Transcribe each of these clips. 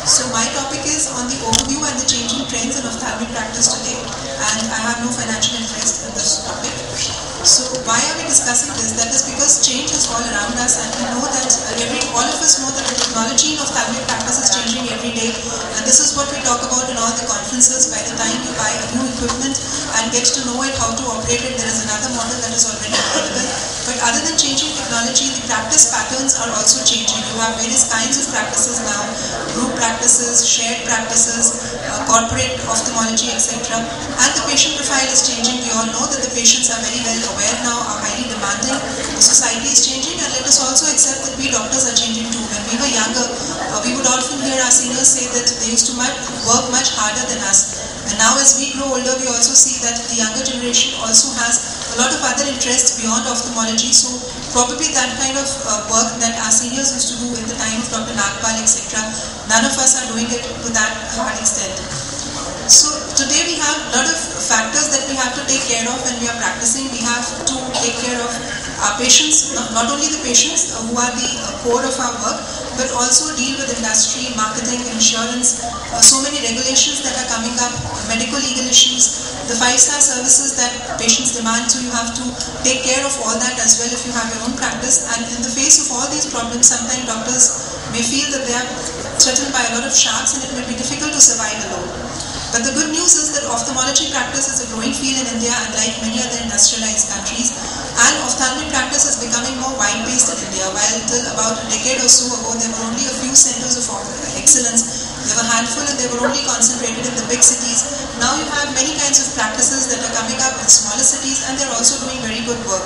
So my topic is on the overview and the changing trends in ophthalmic practice today, and I have no financial interest in this topic. So why are we discussing this? That is because change is all around us, and we know that all of us know that the technology in ophthalmic practice is changing every day, and this is what we talk about in all the conferences. By the time you buy a new equipment and get to know it, how to operate it, there is another model that is already available. But other than changing technology, the practice patterns are also changing. You have various kinds of practices now, group practices, shared practices, corporate ophthalmology, etc. And the patient profile is changing. We all know that the patients are very well aware now, are highly demanding. The society is changing, and let us also accept that we doctors are changing too. When we were younger, we would often hear our seniors say that they used to work much harder than us. And now as we grow older, we also see that the younger generation also has a lot of other interests beyond ophthalmology. So probably that kind of work that our seniors used to do in the time of Dr. Nagpal, etc., none of us are doing it to that hard extent. So today we have a lot of factors that we have to take care of when we are practicing. We have to take care of our patients, not only the patients who are the core of our work, but also deal with industry, marketing, insurance, so many regulations that are coming up, medical legal issues, the 5-star services that patients demand, so you have to take care of all that as well if you have your own practice. And in the face of all these problems, sometimes doctors may feel that they are threatened by a lot of sharks and it may be difficult to survive alone. But the good news is that ophthalmology practice is a growing field in India, unlike many other industrialized countries. And ophthalmic practice is becoming more wide-based in India. While till about a decade or so ago, there were only a few centers of excellence. There were a handful and they were only concentrated in the big cities. Now you have many kinds of practices that are coming up in smaller cities, and they're also doing very good work.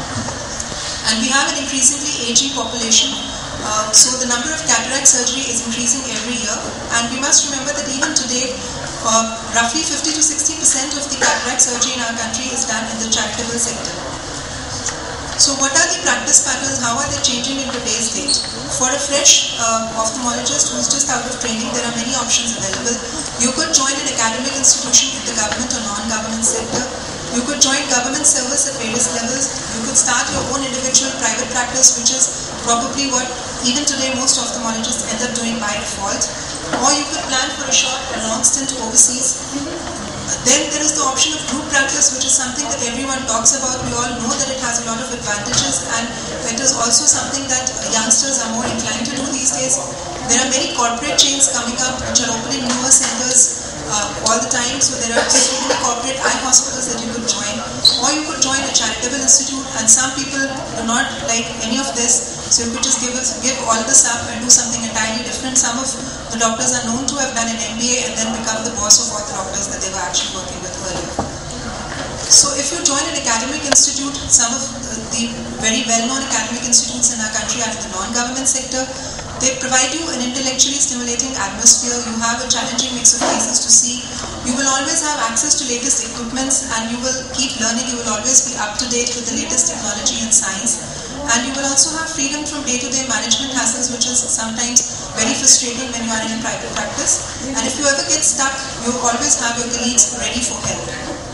And we have an increasingly aging population. So the number of cataract surgery is increasing every year. And we must remember that even today, roughly 50 to 60% of the cataract surgery in our country is done in the charitable sector. So what are the practice patterns? How are they changing in today's date? For a fresh ophthalmologist who is just out of training, there are many options available. You could join an academic institution in the government or non-government sector. You could join government service at various levels. You could start your own individual private practice, which is probably what even today most ophthalmologists end up doing by default. Or you could plan for a short or long stint overseas. Then there is the option of group practice, which is something that everyone talks about. We all know that it has a lot of advantages, and it is also something that youngsters are more inclined to do these days. There are many corporate chains coming up which are opening newer centers all the time. So there are so many corporate eye hospitals that you could join. Or you could join a charitable institute, and some people do not like any of this. So you could just give all this up and do something entirely different. Some of the doctors are known to have done an MBA and then become the boss of all the doctors that they were actually working with earlier. So if you join an academic institute, some of the very well-known academic institutes in our country are in the non-government sector. They provide you an intellectually stimulating atmosphere. You have a challenging mix of cases to see. You will always have access to latest equipments, and you will keep learning. You will always be up to date with the latest technology and science. And you will also have freedom from day-to-day management hassles, which is sometimes very frustrating when you are in a private practice. And if you ever get stuck, you always have your colleagues ready for help.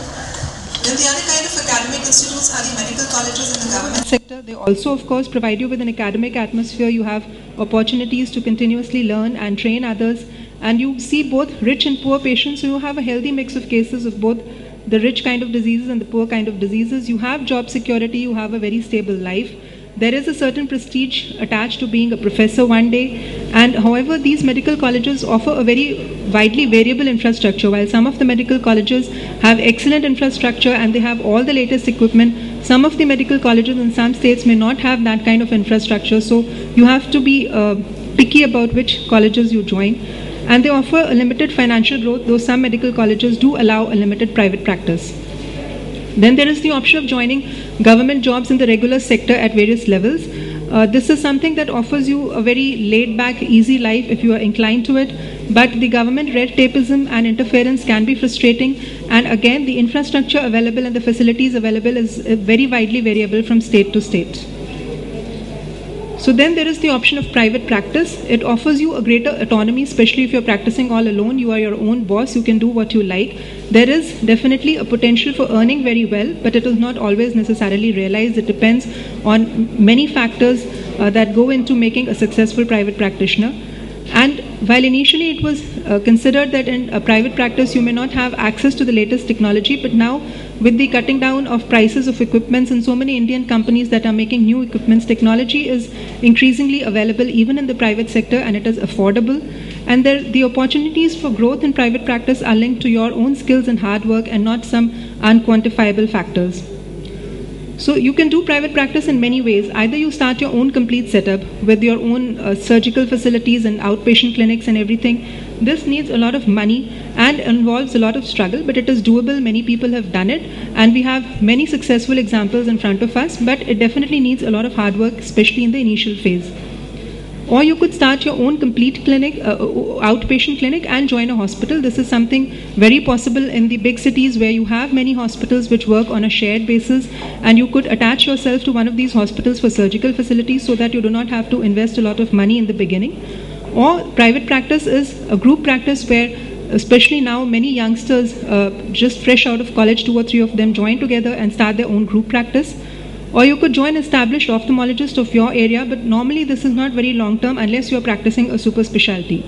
Then the other kind of academic institutes are the medical colleges in the government sector. They also, of course, provide you with an academic atmosphere. You have opportunities to continuously learn and train others. And you see both rich and poor patients, so you have a healthy mix of cases of both the rich kind of diseases and the poor kind of diseases. You have job security, you have a very stable life. There is a certain prestige attached to being a professor one day, and however these medical colleges offer a very widely variable infrastructure. While some of the medical colleges have excellent infrastructure and they have all the latest equipment, some of the medical colleges in some states may not have that kind of infrastructure, so you have to be picky about which colleges you join. And they offer a limited financial growth, though some medical colleges do allow a limited private practice. Then there is the option of joining government jobs in the regular sector at various levels. This is something that offers you a very laid-back, easy life if you are inclined to it. But the government red tapeism and interference can be frustrating. And again, the infrastructure available and the facilities available is very widely variable from state to state. So then there is the option of private practice. It offers you a greater autonomy, especially if you're practicing all alone. You are your own boss. You can do what you like. There is definitely a potential for earning very well, but it is not always necessarily realized. It depends on many factors that go into making a successful private practitioner. And while initially it was considered that in a private practice you may not have access to the latest technology, but now with the cutting down of prices of equipments and so many Indian companies that are making new equipments, technology is increasingly available even in the private sector, and it is affordable. And the opportunities for growth in private practice are linked to your own skills and hard work and not some unquantifiable factors. So you can do private practice in many ways. Either you start your own complete setup with your own surgical facilities and outpatient clinics and everything. This needs a lot of money and involves a lot of struggle, but it is doable. Many people have done it, and we have many successful examples in front of us, but it definitely needs a lot of hard work, especially in the initial phase. Or you could start your own complete clinic, outpatient clinic, and join a hospital. This is something very possible in the big cities where you have many hospitals which work on a shared basis, and you could attach yourself to one of these hospitals for surgical facilities so that you do not have to invest a lot of money in the beginning. Or private practice is a group practice where, especially now, many youngsters just fresh out of college, 2 or 3 of them join together and start their own group practice. Or you could join established ophthalmologist of your area, but normally this is not very long term unless you are practicing a super specialty.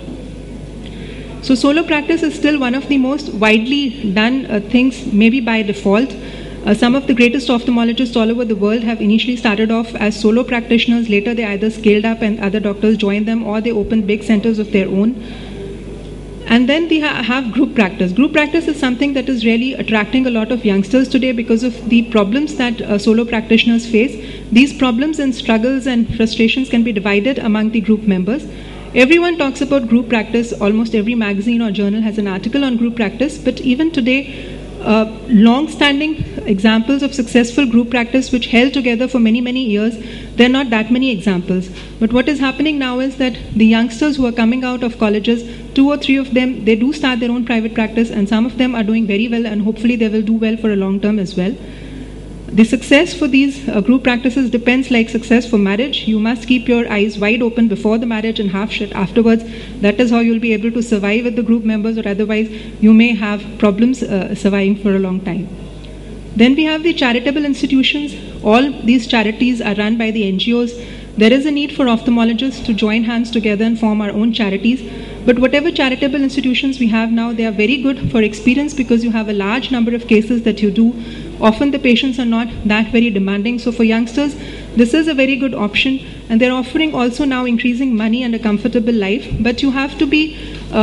So solo practice is still one of the most widely done things, maybe by default. Some of the greatest ophthalmologists all over the world have initially started off as solo practitioners. Later they either scaled up and other doctors joined them, or they opened big centers of their own. And then they have group practice. Group practice is something that is really attracting a lot of youngsters today because of the problems that solo practitioners face. These problems and struggles and frustrations can be divided among the group members. Everyone talks about group practice. Almost every magazine or journal has an article on group practice. But even today, long-standing examples of successful group practice which held together for many, many years, there are not that many examples. But what is happening now is that the youngsters who are coming out of colleges, 2 or 3 of them, they do start their own private practice, and some of them are doing very well, and hopefully they will do well for a long term as well. The success for these group practices depends like success for marriage. You must keep your eyes wide open before the marriage and half shut afterwards. That is how you'll be able to survive with the group members, or otherwise you may have problems surviving for a long time. Then we have the charitable institutions. All these charities are run by the NGOs. There is a need for ophthalmologists to join hands together and form our own charities. But whatever charitable institutions we have now, they are very good for experience because you have a large number of cases that you do. Often the patients are not that very demanding. So for youngsters, this is a very good option. And they're offering also now increasing money and a comfortable life. But you have to be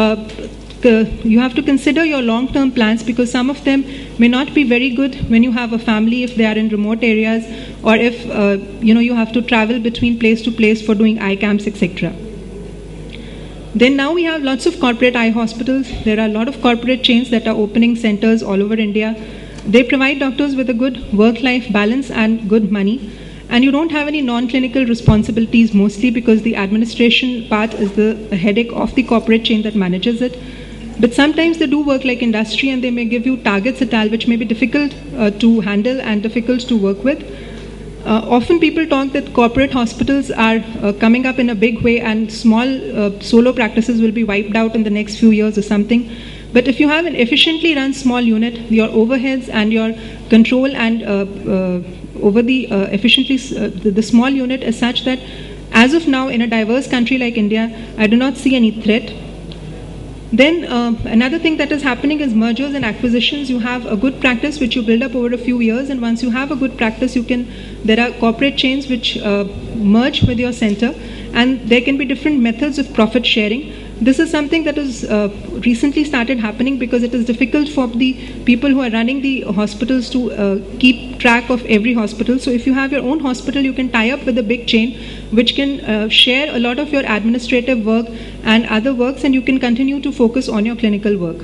you have to consider your long-term plans, because some of them may not be very good when you have a family, if they are in remote areas, or if you have to travel between place to place for doing eye camps, etc. Then now we have lots of corporate eye hospitals. There are a lot of corporate chains that are opening centers all over India. They provide doctors with a good work-life balance and good money. And you don't have any non-clinical responsibilities, mostly because the administration part is the headache of the corporate chain that manages it. But sometimes they do work like industry, and they may give you targets et al. Which may be difficult to handle and difficult to work with. Often people talk that corporate hospitals are coming up in a big way, and small solo practices will be wiped out in the next few years or something. But if you have an efficiently run small unit, your overheads and your control and over the the small unit is such that as of now, in a diverse country like India, I do not see any threat. Then another thing that is happening is mergers and acquisitions. You have a good practice which you build up over a few years, and once you have a good practice, there are corporate chains which merge with your center, and there can be different methods of profit sharing. This is something that has recently started happening because it is difficult for the people who are running the hospitals to keep track of every hospital. So if you have your own hospital, you can tie up with a big chain which can share a lot of your administrative work and other works, and you can continue to focus on your clinical work.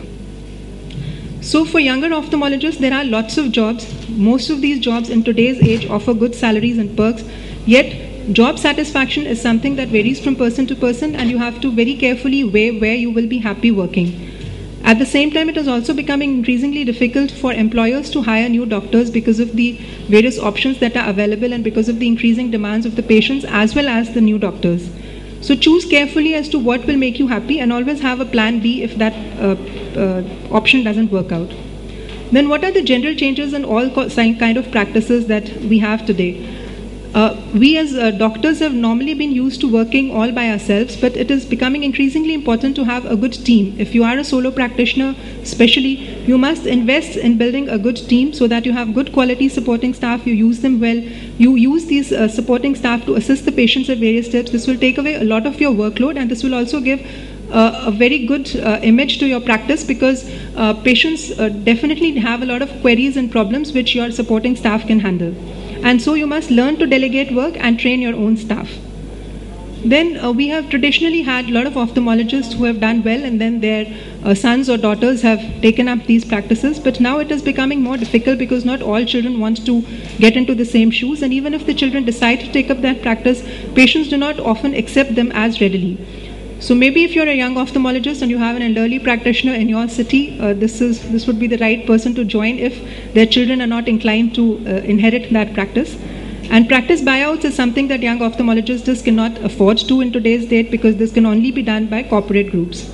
So for younger ophthalmologists, there are lots of jobs. Most of these jobs in today's age offer good salaries and perks, yet job satisfaction is something that varies from person to person, and you have to very carefully weigh where you will be happy working. At the same time, it is also becoming increasingly difficult for employers to hire new doctors because of the various options that are available and because of the increasing demands of the patients as well as the new doctors. So choose carefully as to what will make you happy, and always have a plan B if that option doesn't work out. Then what are the general changes in all kind of practices that we have today? we as doctors have normally been used to working all by ourselves, but it is becoming increasingly important to have a good team. If you are a solo practitioner, especially, you must invest in building a good team so that you have good quality supporting staff, you use them well, you use these supporting staff to assist the patients at various steps. This will take away a lot of your workload, and this will also give a very good image to your practice, because patients definitely have a lot of queries and problems which your supporting staff can handle. And so you must learn to delegate work and train your own staff. Then we have traditionally had a lot of ophthalmologists who have done well, and then their sons or daughters have taken up these practices. But now it is becoming more difficult because not all children want to get into the same shoes, and even if the children decide to take up that practice, patients do not often accept them as readily. So maybe if you're a young ophthalmologist and you have an elderly practitioner in your city, this would be the right person to join if their children are not inclined to inherit that practice. And practice buyouts is something that young ophthalmologists just cannot afford to in today's date, because this can only be done by corporate groups.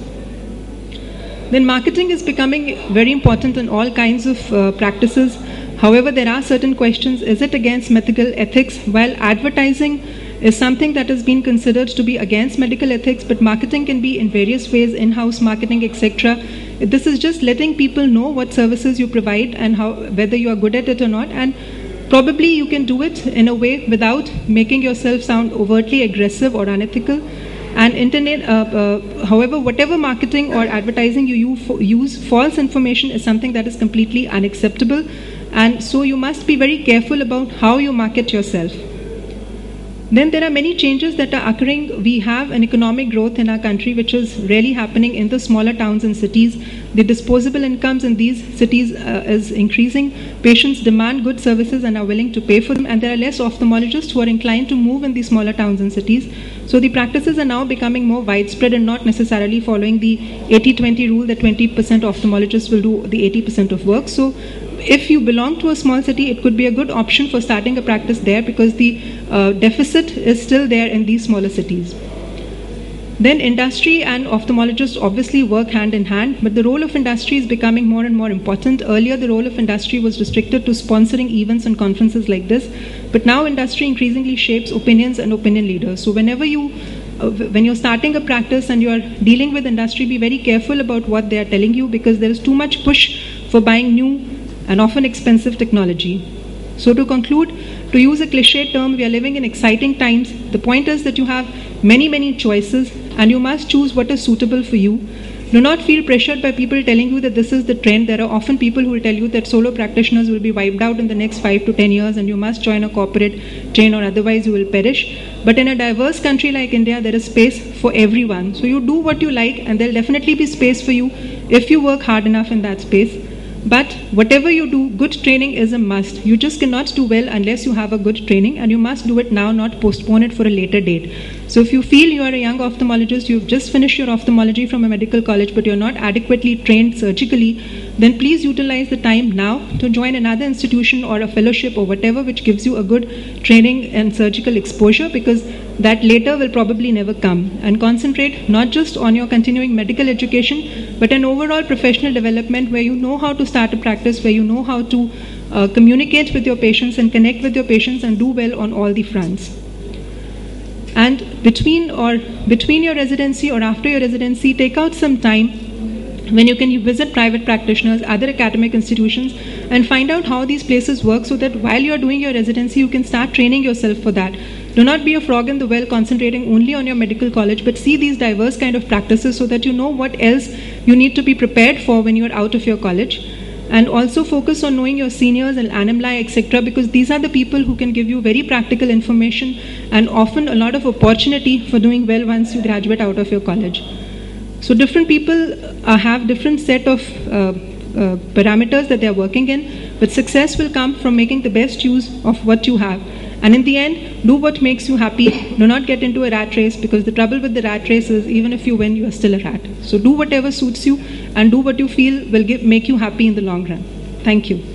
Then marketing is becoming very important in all kinds of practices. However, there are certain questions. Is it against medical ethics? While advertising is something that has been considered to be against medical ethics, but marketing can be in various ways, in-house marketing, etc. This is just letting people know what services you provide and whether you are good at it or not, and probably you can do it in a way without making yourself sound overtly aggressive or unethical. And however, whatever marketing or advertising you use, false information is something that is completely unacceptable, and so you must be very careful about how you market yourself. Then there are many changes that are occurring. We have an economic growth in our country which is really happening in the smaller towns and cities. The disposable incomes in these cities is increasing. Patients demand good services and are willing to pay for them, and there are less ophthalmologists who are inclined to move in these smaller towns and cities. So the practices are now becoming more widespread and not necessarily following the 80-20 rule that 20% ophthalmologists will do the 80% of work. So if you belong to a small city, it could be a good option for starting a practice there, because the deficit is still there in these smaller cities. Then industry and ophthalmologists obviously work hand in hand, but the role of industry is becoming more and more important. Earlier, the role of industry was restricted to sponsoring events and conferences like this, but now industry increasingly shapes opinions and opinion leaders. So whenever when you're starting a practice and you're dealing with industry, be very careful about what they are telling you, because there is too much push for buying new and often expensive technology. So to conclude, to use a cliche term, we are living in exciting times. The point is that you have many choices, and you must choose what is suitable for you. Do not feel pressured by people telling you that this is the trend. There are often people who will tell you that solo practitioners will be wiped out in the next 5 to 10 years and you must join a corporate chain or otherwise you will perish. But in a diverse country like India, there is space for everyone. So you do what you like, and there will definitely be space for you if you work hard enough in that space. But whatever you do, good training is a must. You just cannot do well unless you have a good training, and you must do it now, not postpone it for a later date. So if you feel you are a young ophthalmologist, you've just finished your ophthalmology from a medical college, but you're not adequately trained surgically, then please utilize the time now to join another institution or a fellowship or whatever which gives you a good training and surgical exposure, because that later will probably never come. And concentrate not just on your continuing medical education, but an overall professional development where you know how to start a practice, where you know how to communicate with your patients and connect with your patients and do well on all the fronts. And between your residency or after your residency, take out some time when you can visit private practitioners, other academic institutions, and find out how these places work, so that while you are doing your residency, you can start training yourself for that. Do not be a frog in the well concentrating only on your medical college, but see these diverse kind of practices so that you know what else you need to be prepared for when you are out of your college. And also focus on knowing your seniors and alumni, etc., because these are the people who can give you very practical information and often a lot of opportunity for doing well once you graduate out of your college. So different people have different set of parameters that they are working in, but success will come from making the best use of what you have. And in the end, do what makes you happy. Do not get into a rat race, because the trouble with the rat race is even if you win, you are still a rat. So do whatever suits you and do what you feel will make you happy in the long run. Thank you.